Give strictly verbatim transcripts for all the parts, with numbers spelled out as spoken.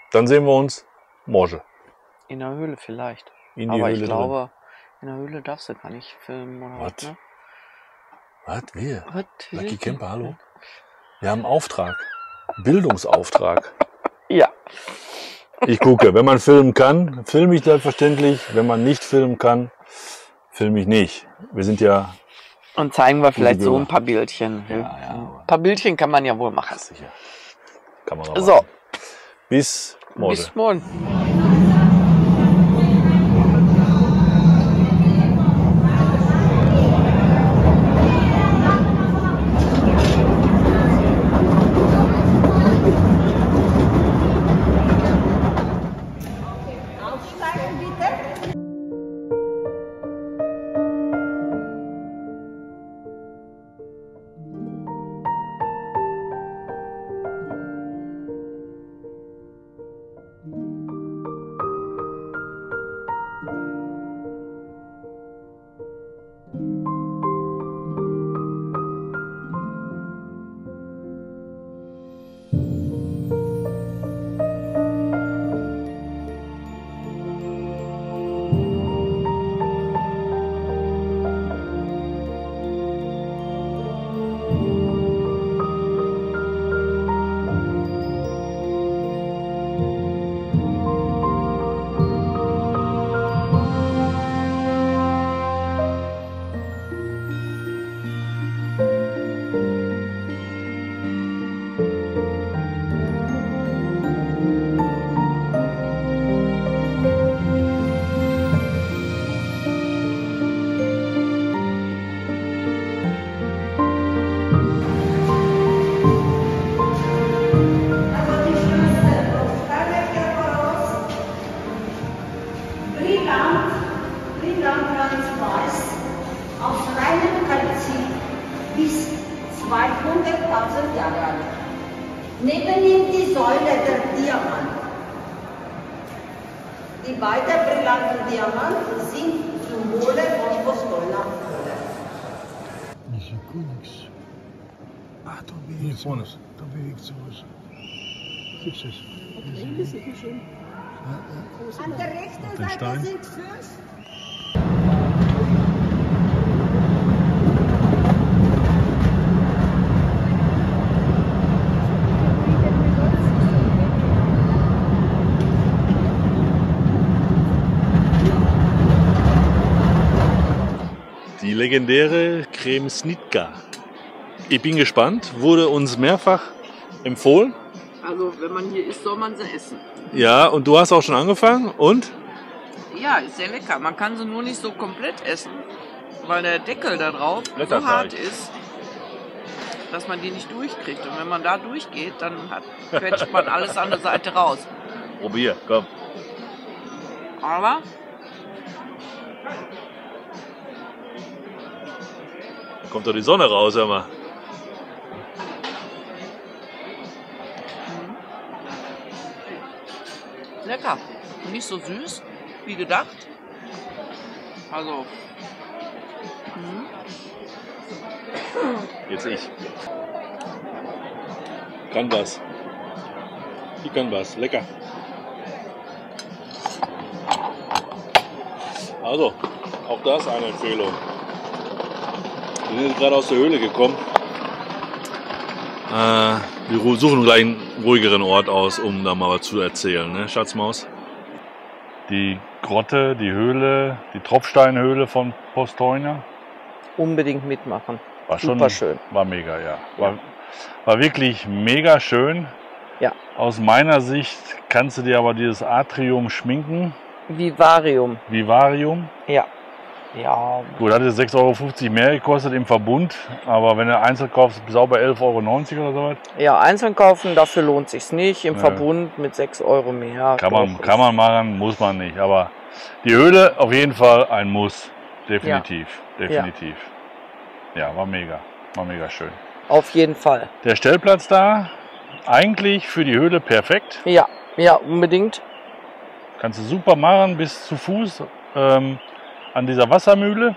Dann sehen wir uns morgen. In der Höhle vielleicht. In die Aber Höhle ich glaube, drin. in der Höhle darfst du gar nicht filmen oder was, Was? ne? Was? Wir? Was? Lucky Camper, hallo? Wir haben einen Auftrag. Bildungsauftrag. Ja. Ich gucke, wenn man filmen kann, filme ich selbstverständlich. Wenn man nicht filmen kann, filme ich nicht. Wir sind ja... Und zeigen wir vielleicht so Bürger. ein paar Bildchen. Ja, ja, aber- Ein paar Bildchen kann man ja wohl machen. Sicher. Kamera. So, Bis morgen. bis morgen. Aufsteigen bitte. Brillant, brillant ganz weiß, aus reinem Kalzit, bis zweihunderttausend Jahre alt. Neben ihm die Säule der Diamant. Die beiden brillanten Diamanten sind Symbole von Postola. Das ist ja gut nichts. Ach, da bewegt sich was. Da bewegt sich was. Gibt's das? An der rechten den Seite Stein. sind fünf. Die legendäre Creme Snitka. Ich bin gespannt, wurde uns mehrfach empfohlen. Also, wenn man hier isst, soll man sie essen. Ja, und du hast auch schon angefangen und? Ja, ist sehr lecker. Man kann sie nur nicht so komplett essen, weil der Deckel da drauf so Blätterteig. hart ist, dass man die nicht durchkriegt. Und wenn man da durchgeht, dann hat, quetscht man alles an der Seite raus. Probier, komm. Aber Kommt doch die Sonne raus, hör mal. lecker. Nicht so süß wie gedacht. Also. Mhm. Jetzt ich. Kann was. Ich kann was. Lecker. Also, auch das eine Empfehlung. Wir sind jetzt gerade aus der Höhle gekommen. Äh, wir suchen gleich einen ruhigeren Ort aus, um da mal was zu erzählen, ne, Schatzmaus? Die Grotte, die Höhle, die Tropfsteinhöhle von Postojna. Unbedingt mitmachen. War schon, Super schön. War mega, ja. War, war wirklich mega schön. Ja. Aus meiner Sicht kannst du dir aber dieses Atrium schminken. Vivarium. Vivarium. Ja. Ja. Gut, hat jetzt sechs Euro fünfzig mehr gekostet im Verbund. Aber wenn du einzeln kaufst, sauber elf Euro neunzig oder so was. Ja, einzeln kaufen, dafür lohnt sich's nicht. Im Ja. Verbund mit sechs Euro mehr. Kann man, doch, kann man machen, muss man nicht. Aber die Höhle auf jeden Fall ein Muss. Definitiv. Definitiv. Ja, war mega. War mega schön. Auf jeden Fall. Der Stellplatz da, eigentlich für die Höhle perfekt. Ja, ja, unbedingt. Kannst du super machen, bis zu Fuß ähm, an dieser Wassermühle.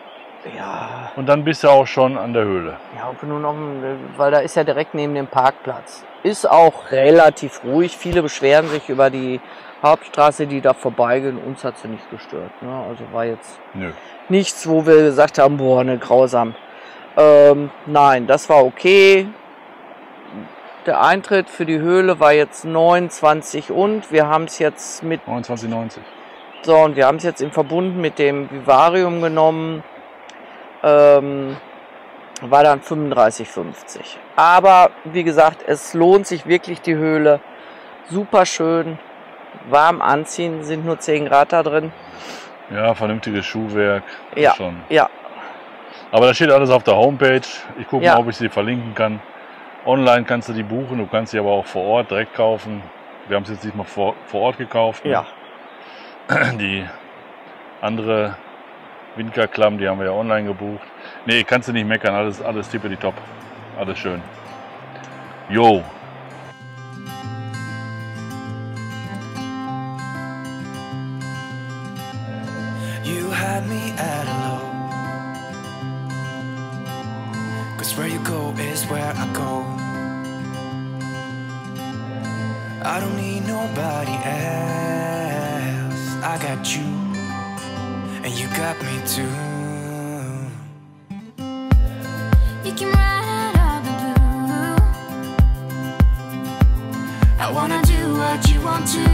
Ja, Und dann bist du auch schon an der Höhle. ja, und nur noch, weil da ist ja direkt neben dem Parkplatz. Ist auch relativ ruhig. Viele beschweren sich über die Hauptstraße, die da vorbeigehen. Uns hat sie nicht gestört. Ne? Also war jetzt Nö. nichts, wo wir gesagt haben, boah, ne, grausam. Ähm, nein, das war okay. Der Eintritt für die Höhle war jetzt neunundzwanzig und wir haben es jetzt mit neunundzwanzig neunzig. so und wir haben es jetzt im Verbund mit dem Vivarium genommen. Ähm, war dann fünfunddreißig fünfzig. Aber wie gesagt, es lohnt sich wirklich die Höhle. Super schön, warm anziehen, sind nur zehn Grad da drin. Ja, vernünftiges Schuhwerk. Ja, Schon. ja, Aber da steht alles auf der Homepage. Ich gucke Ja. mal, ob ich sie verlinken kann. Online kannst du die buchen, du kannst sie aber auch vor Ort direkt kaufen. Wir haben es jetzt nicht mal vor, vor Ort gekauft. ne? ja. Die andere Windkerklamm, die haben wir ja online gebucht. Nee, kannst du nicht meckern, alles, alles tippeli-top. Alles schön. Jo. You had me at a low, 'cause where you go is where I go. I don't need nobody else. I got you, and you got me too. You can ride all the blue. I wanna do what you want to.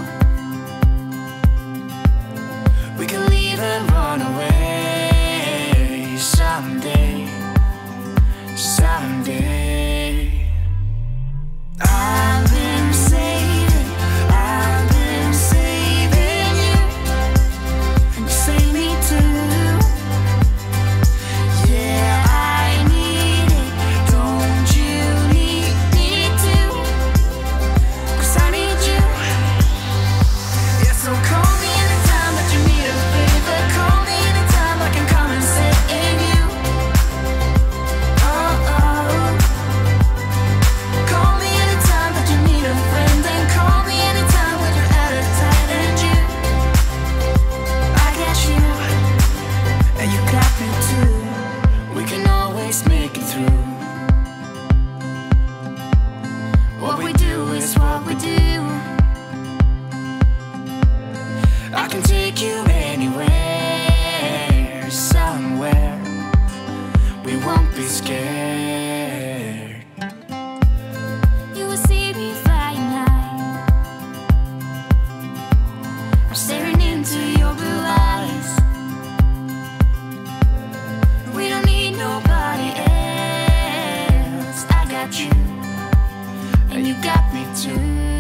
We can leave and run away someday, someday. I've been saving, I've been saving you. You save me too. Yeah, I need it. Don't you need me too? 'Cause I need you. Yeah, so call me Anytime that you need a favor, call me anytime I can come and save you. Oh, oh. Call me anytime that you need a friend, and call me anytime when you're at a tight end. You, I got you, and you got me too. We can always make it through. what we do is what we do. I can take you anywhere, somewhere. We won't be scared. You will see me flying high. I'm staring into your blue eyes. We don't need nobody else. I got you, and you got me too.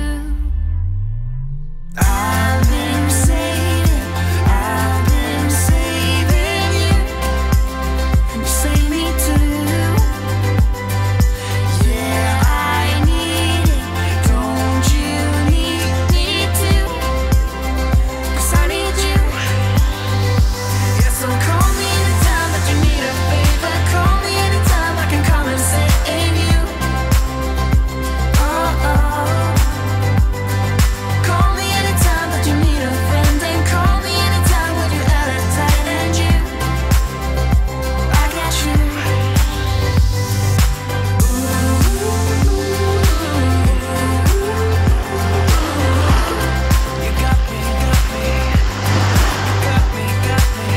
I've been saving, I've been saving you. You save me too. Yeah, I need it. Don't you need me too? 'Cause I need you. Yeah, so Call me anytime that you need a favor. Call me anytime I can come and save you. Oh, oh. Call me anytime that you need a friend, and call me anytime when you're at a tight end. You, I got you. you got me, got me. Got me, got me.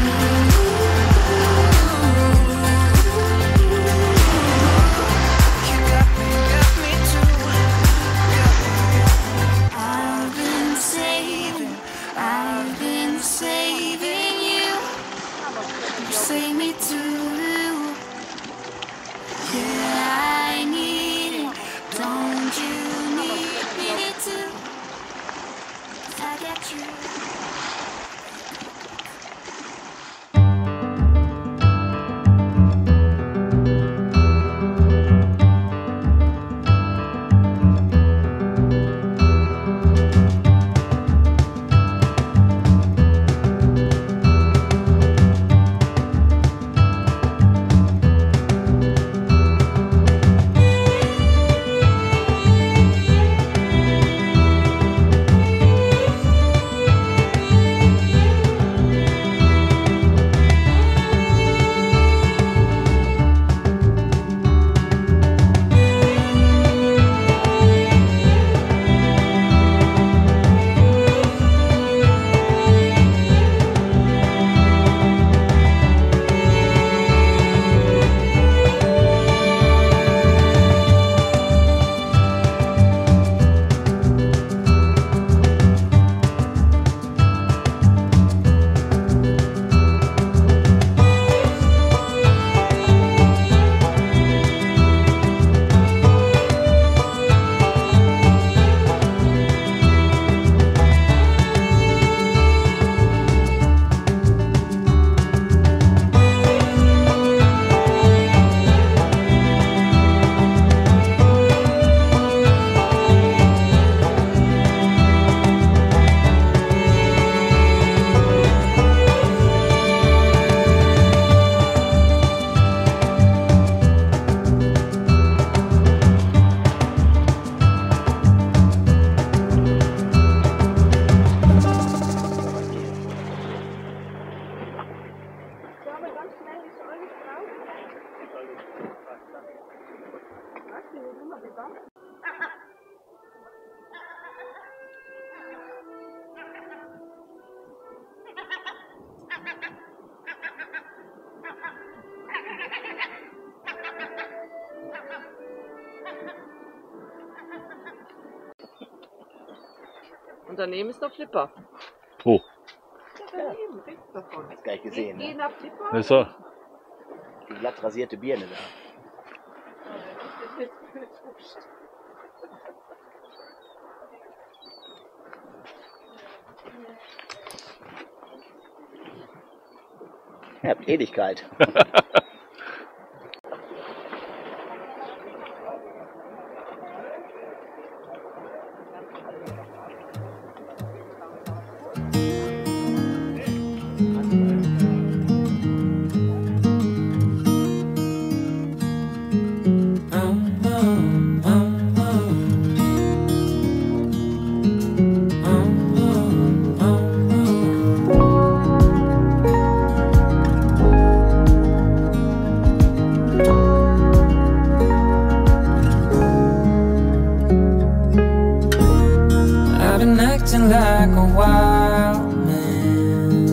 You got me, got me too. I've been saving, I've been saving you. You save me too. Yeah, I need it. Don't you need me too? I got you. Und daneben ist der Flipper. Oh, Daneben, rechts davon. Hast gar nicht gesehen, Geh ne? nach Flipper. das ist er. Die glatt rasierte Birne da. Ihr habt Ewigkeit. I've been acting like a wild man,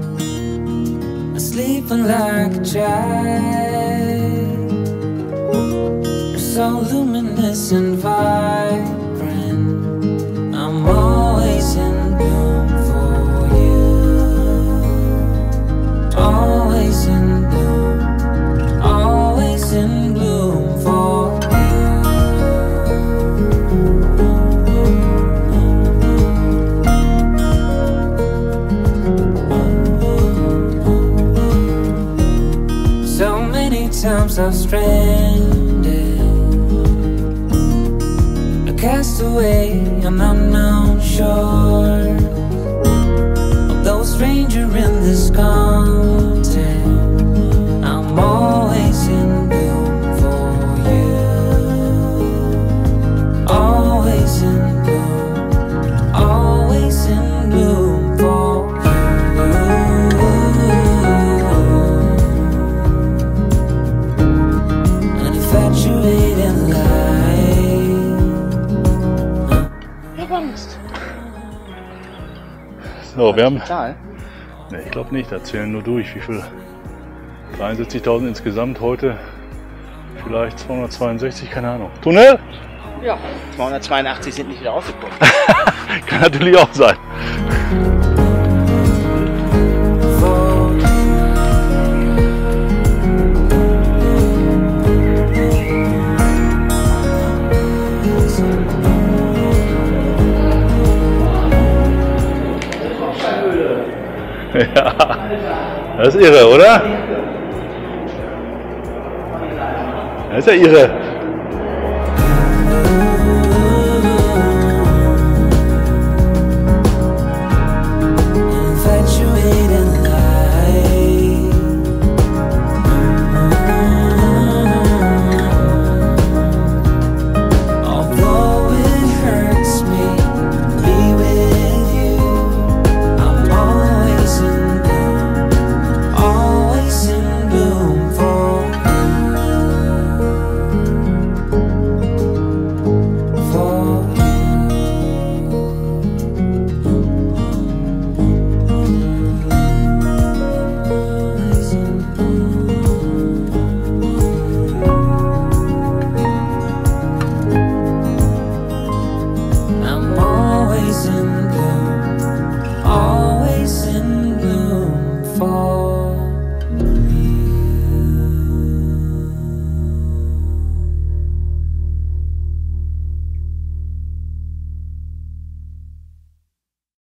sleeping like a child. You're so luminous and vibrant. I'm always in bloom for you. Always in bloom. Always in bloom for you. So many times I've stranded, a castaway on unknown shore, although a stranger in this continent. I'm always in bloom for you. Always in bloom. Always in bloom for you. Infatuated light. Ich hab Angst. So, wir haben. Total. Ne, ich glaube nicht, da zählen nur durch. Wie viel? dreiundsiebzigtausend insgesamt heute. Vielleicht zweihundertzweiundsechzig, keine Ahnung. Tunnel? Ja. zweihundertzweiundachtzig sind nicht wieder rausgekommen. Kann natürlich auch sein. Ja, das ist irre, oder? Das ist ja irre.